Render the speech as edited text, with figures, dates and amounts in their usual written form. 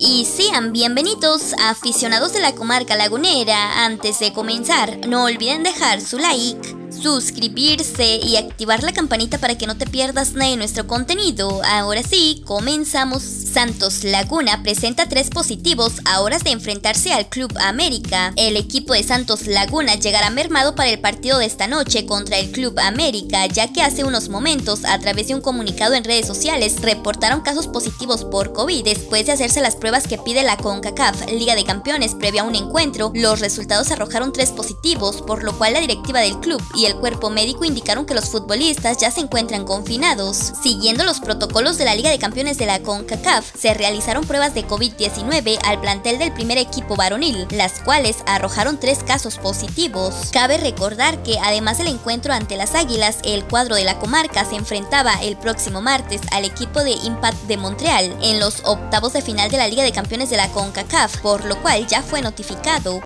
Y sean bienvenidos a aficionados de la comarca lagunera. Antes de comenzar, no olviden dejar su like, suscribirse y activar la campanita para que no te pierdas nada de nuestro contenido. Ahora sí, comenzamos. Santos Laguna presenta 3 positivos a horas de enfrentarse al Club América. El equipo de Santos Laguna llegará mermado para el partido de esta noche contra el Club América, ya que hace unos momentos, a través de un comunicado en redes sociales, reportaron casos positivos por COVID. Después de hacerse las pruebas que pide la CONCACAF Liga de Campeones previa a un encuentro, los resultados arrojaron 3 positivos, por lo cual la directiva del club y el cuerpo médico indicaron que los futbolistas ya se encuentran confinados. Siguiendo los protocolos de la Liga de Campeones de la CONCACAF, se realizaron pruebas de COVID-19 al plantel del primer equipo varonil, las cuales arrojaron 3 casos positivos. Cabe recordar que además del encuentro ante las Águilas, el cuadro de la comarca se enfrentaba el próximo martes al equipo de Impact de Montreal en los octavos de final de la Liga de Campeones de la CONCACAF, por lo cual ya fue notificado.